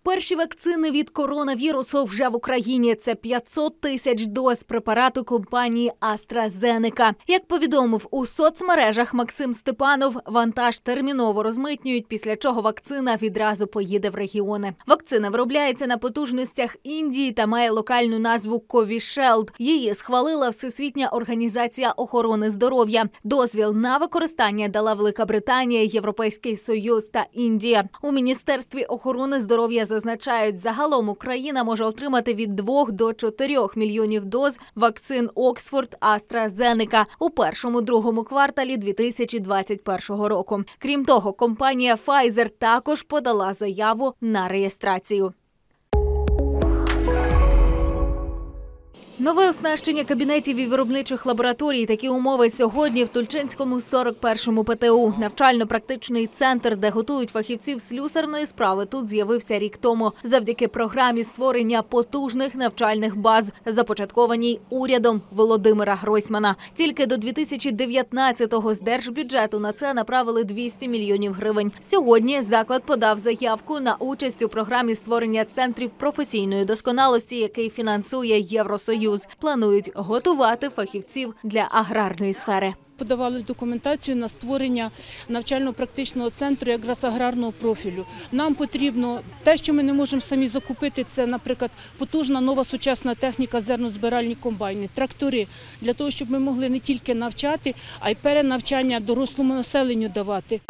Перші вакцини від коронавірусу вже в Україні. Це 500 тисяч доз препарату компанії AstraZeneca. Як повідомив у соцмережах Максим Степанов, вантаж терміново розмитнюють, після чого вакцина відразу поїде в регіони. Вакцина виробляється на потужностях Індії та має локальну назву Covishield. Її схвалила Всесвітня організація охорони здоров'я. Дозвіл на використання дала Велика Британія, Європейський Союз та Індія. У Міністерстві охорони здоров'я зазначають, загалом Україна може отримати від 2 до 4 мільйонів доз вакцин Оксфорд-AstraZeneca у першому-другому кварталі 2021 року. Крім того, компанія Pfizer також подала заяву на реєстрацію. Нове оснащення кабінетів і виробничих лабораторій. Такі умови сьогодні в Тульчинському 41-му ПТУ. Навчально-практичний центр, де готують фахівців слюсарної справи, тут з'явився рік тому. Завдяки програмі створення потужних навчальних баз, започаткованій урядом Володимира Гройсмана. Тільки до 2019-го з держбюджету на це направили 200 мільйонів гривень. Сьогодні заклад подав заявку на участь у програмі створення центрів професійної досконалості, який фінансує Євросоюз. Планують готувати фахівців для аграрної сфери. Подавали документацію на створення навчально-практичного центру якраз аграрного профілю. Нам потрібно те, що ми не можемо самі закупити, це, наприклад, потужна нова сучасна техніка, зернозбиральні комбайни, трактори, для того, щоб ми могли не тільки навчати, а й перенавчання дорослому населенню давати.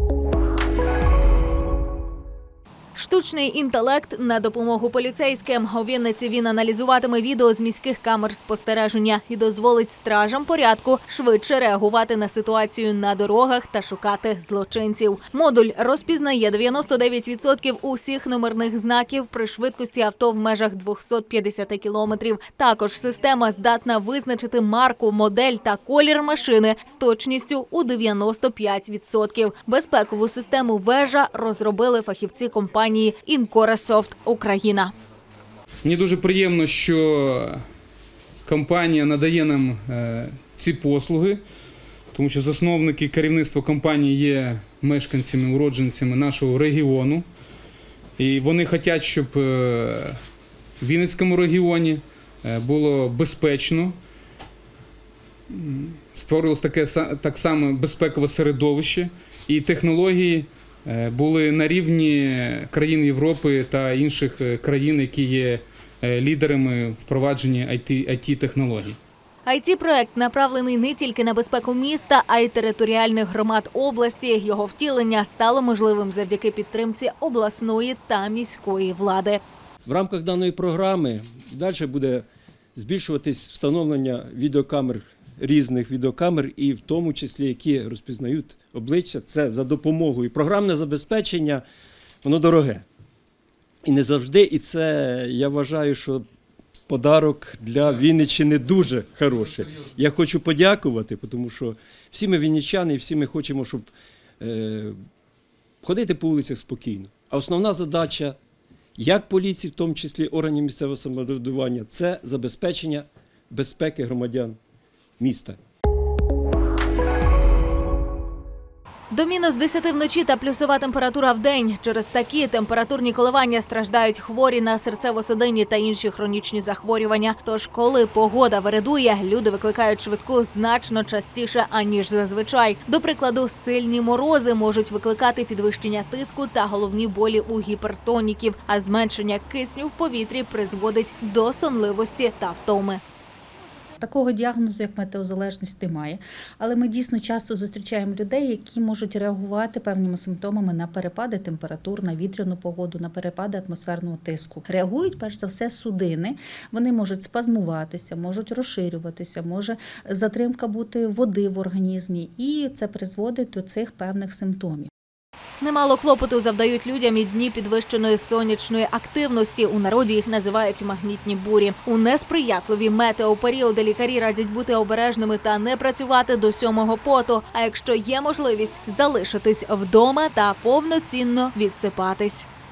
Штучний інтелект на допомогу поліцейським. У Вінниці він аналізуватиме відео з міських камер спостереження і дозволить стражам порядку швидше реагувати на ситуацію на дорогах та шукати злочинців. Модуль розпізнає 99% усіх номерних знаків при швидкості авто в межах 250 кілометрів. Також система здатна визначити марку, модель та колір машини з точністю у 95%. Безпекову систему «Вежа» розробили фахівці компанії Інкорасофт Україна. Мені дуже приємно, що компанія надає нам ці послуги, тому що засновники керівництва компанії є мешканцями, уродженцями нашого регіону. І вони хочуть, щоб в Вінницькому регіоні було безпечно, створилось таке так само безпекове середовище і технології були на рівні країн Європи та інших країн, які є лідерами впровадження IT-технологій. IT-проект направлений не тільки на безпеку міста, а й територіальних громад області. Його втілення стало можливим завдяки підтримці обласної та міської влади. В рамках даної програми далі буде збільшуватись встановлення відеокамер, різних відеокамер, і в тому числі, які розпізнають обличчя. Це за допомогою. Програмне забезпечення, воно дороге. І не завжди, і це, я вважаю, що подарок для Вінниччини дуже хороший. Я хочу подякувати, тому що всі ми вінничани, і всі ми хочемо, щоб ходити по вулицях спокійно. А основна задача, як поліції, в тому числі органів місцевого самоврядування, це забезпечення безпеки громадян міста. До мінус 10 вночі та плюсова температура в день. Через такі температурні коливання страждають хворі на серцево-судинні та інші хронічні захворювання. Тож, коли погода виридує, люди викликають швидку значно частіше, аніж зазвичай. До прикладу, сильні морози можуть викликати підвищення тиску та головні болі у гіпертоніків, а зменшення кисню в повітрі призводить до сонливості та втоми. Такого діагнозу, як метеозалежність, немає. Але ми дійсно часто зустрічаємо людей, які можуть реагувати певними симптомами на перепади температур, на вітряну погоду, на перепади атмосферного тиску. Реагують, перш за все, судини. Вони можуть спазмуватися, можуть розширюватися, може затримка бути води в організмі. І це призводить до цих певних симптомів. Немало клопоту завдають людям і дні підвищеної сонячної активності. У народі їх називають магнітні бурі. У несприятливі метеоперіоди лікарі радять бути обережними та не працювати до 7-го поту. А якщо є можливість, залишитись вдома та повноцінно відсипатись.